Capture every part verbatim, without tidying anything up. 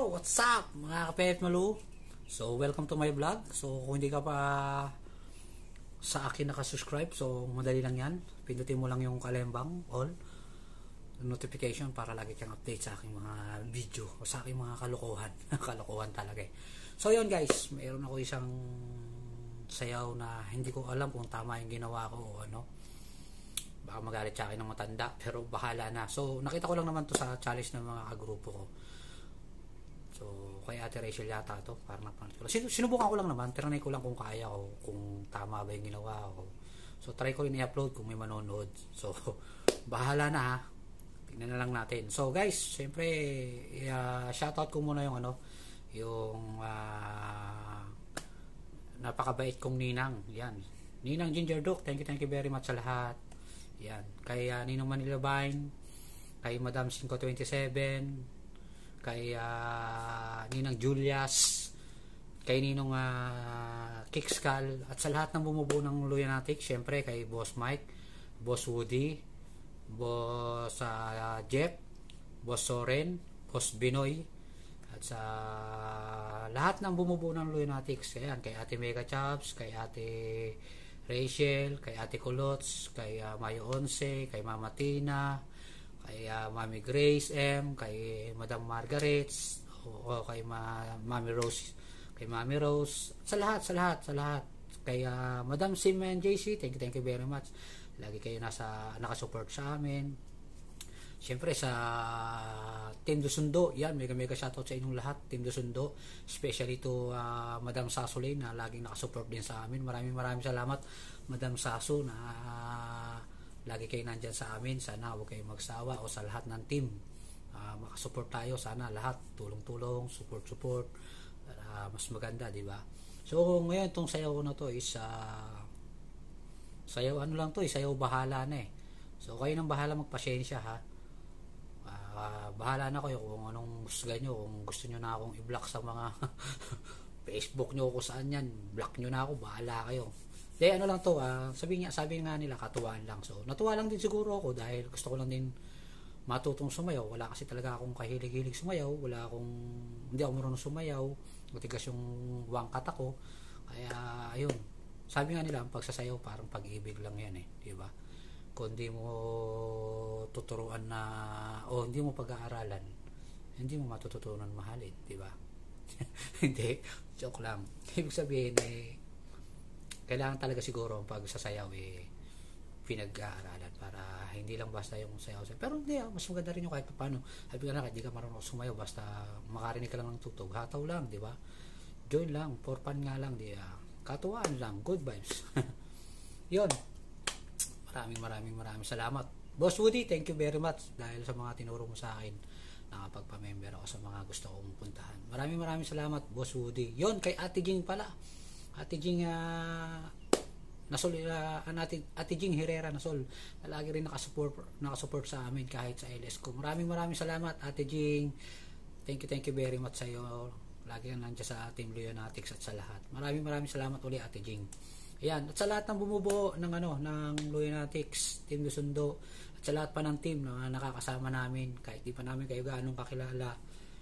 Yo, what's up mga ka-P F Malu? So, welcome to my vlog. So, kung hindi ka pa sa akin nakasubscribe, so madali lang yan. Pindutin mo lang yung kalembang, all notification para lagi kang update sa aking mga video o sa aking mga kalokohan. Kalokohan talaga eh. So, yun guys, mayroon ako isang sayaw na hindi ko alam kung tama yung ginawa ko o ano. Baka magalit sa akin ng matanda, pero bahala na. So, nakita ko lang naman to sa challenge ng mga kagrupo ko. So, kay Ate Rachel yata to, parang napanood ko. Sin sinubukan ko lang naman, tinanay ko lang kung kaya ko, kung tama ba yung ginawa ko. So, try ko rin i-upload kung may manonood. So, bahala na ha. Tignan na lang natin. So, guys, syempre, uh, shoutout ko muna yung ano, yung uh, napakabait kong ninang. Yan. Ninang Ginger Duke, thank you, thank you very much sa lahat. Yan. Kay uh, Ninong Manila Vine, kay Madam five twenty-seven, kay uh, Ninang Julius, kay Ninong uh, Kickskal, at sa lahat ng bumubuo ng Luyanatics, syempre kay Boss Mike, Boss Woody, Boss uh, Jeff, Boss Soren, Boss Binoy, at sa lahat ng bumubuo ng Luyanatics. Ayan, kay Ate Mega Chops, kay Ate Rachel, kay Ate Kulots, kay uh, Mayo Once, kay Mama Tina, kay uh, Mami Grace M, kay Madam Margaret, o, o kay Ma Mami Rose, kay Mami Rose, sa lahat, sa lahat, sa lahat. Kay uh, Madam Sim and J C, thank you, thank you very much. Lagi kayo nasa nakasupport sa amin. Siyempre sa Team Dusundo, yan, mega mega shoutout sa inyong lahat, Team Dusundo, especially to uh, Madam Sasolay na laging nakasupport din sa amin. Maraming maraming salamat Madam Saso na uh, lagi kayo nandyan sa amin. Sana huwag kayong magsawa, o sa lahat ng team uh, makasupport tayo, sana lahat tulong-tulong, support-support, uh, mas maganda, di ba? So ngayon itong sayaw ko na to is uh, sayaw ano lang to, eh, sayaw bahala na eh. So kayo nang bahala, magpasyensya ha. Uh, bahala na kayo kung anong gusto nyo, kung gusto nyo na akong i-block sa mga Facebook nyo, kung saan yan, block nyo na ako, bahala kayo. Dahil ano lang to, uh, sabi, nga, sabi nga nila, katuwaan lang. So natuwa lang din siguro ako dahil gusto ko lang din matutong sumayaw. Wala kasi talaga akong kahilig-hilig sumayaw, wala akong, hindi ako marunong sumayaw, matigas yung wangkat ako. Kaya ayun, sabi nga nila, ang pagsasayaw parang pag-ibig lang yan eh, di ba? Kung hindi mo tuturuan na o hindi mo pag-aaralan, hindi mo matututunan mahalin, di ba? Hindi, joke lang. Ibig sabihin eh, kailangan talaga siguro ang pagsasayaw eh pinag-aaralan para hindi lang basta yung sayaw. Pero hindi, mas maganda rin yung kahit paano. Sabi ka na, kahit di ka marunong sumayaw, basta makarinig ka lang ng tutog, hataw lang, di ba? Join lang, for fun nga lang, di ba? Katuwaan lang, good vibes. Yun. Maraming maraming maraming salamat Boss Woody, thank you very much dahil sa mga tinuro mo sa akin, nakapagpa-member ako sa mga gusto kong puntahan. Maraming maraming salamat Boss Woody. Yon, kay Ate Jing pala, Ate Jing uh, Nasol, uh, Ate, Ate Jing Herrera Nasol, na lagi rin nakasupport, nakasupport sa amin kahit sa L S ko. Maraming maraming salamat Ate Jing, thank you thank you very much sa iyo, lagi kang nandiyan sa Team Luyanatics at sa lahat. Maraming maraming salamat ulit Ate Jing. Ayan, at sa lahat ng bumubuo ng ano ng Luyanatics, Team Dusundo, at sa lahat pa ng team na nakakasama namin, kahit di pa namin kayo gaano kakilala,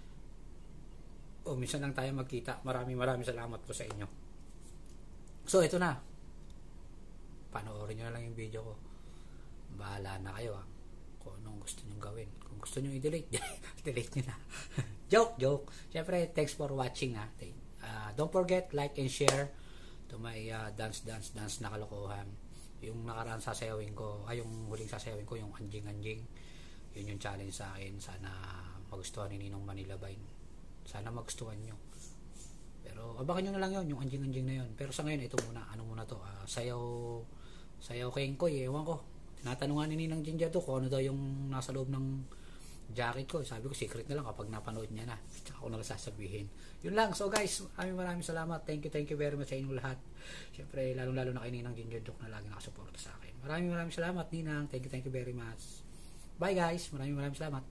o minsan lang tayo magkita, maraming maraming salamat po sa inyo. So ito na, panoorin nyo na lang yung video ko, bahala na kayo ha, kung anong gusto nyo gawin. Kung gusto nyo i-delete, delete nyo na. Joke, joke. Siyempre, thanks for watching ha. Uh, don't forget, like and share to my uh, dance dance dance na kalokohan. Yung nakaraan sasayawin ko, ay yung huling sasayawin ko, yung anjing anjing, yun yung challenge sa akin. Sana magustuhan ni Ninong Manila Vine, sana magustuhan nyo, pero abangan nyo na lang yun, yung anjing anjing na yun. Pero sa ngayon ito muna, ano muna to, uh, sayaw sayaw kay Koy, ewan ko, tinatanungan ni Ninang Ginger to kung ano daw yung nasa loob ng jacket ko. Sabi ko secret na lang, kapag napanood niya na tsaka ko na lang sasabihin. Yun lang. So guys, maraming maraming salamat, thank you thank you very much sa inyong lahat. Syempre lalong lalo na kay Ninang Ginger Duke na lagi nakasuporta sa akin. Maraming maraming salamat Ninang, thank you thank you very much. Bye guys, maraming maraming salamat.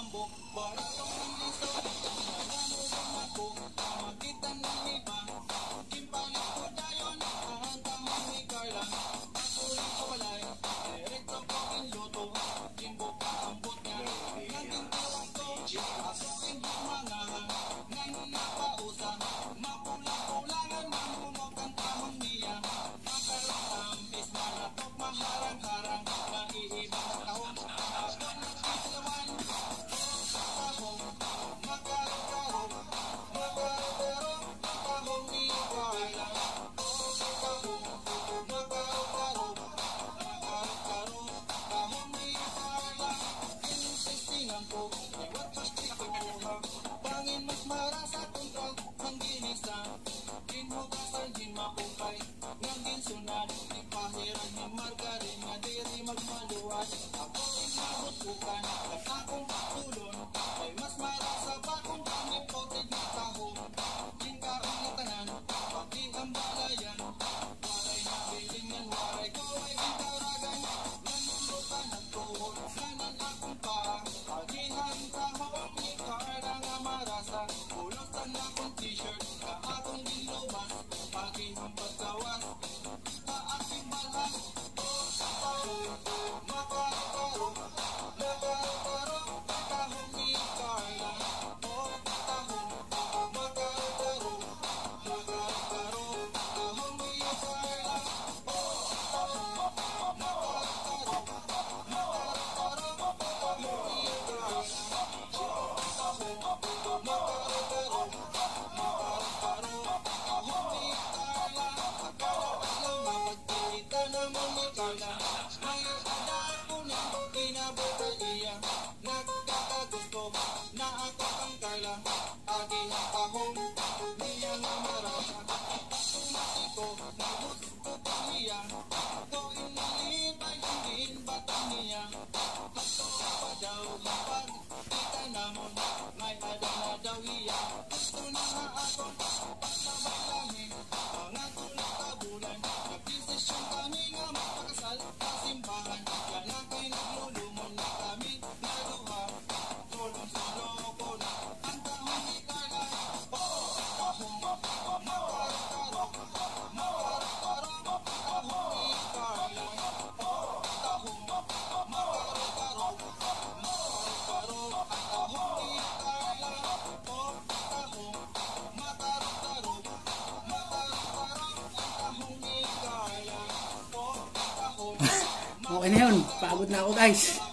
Okay na yun. Pagod na ako guys.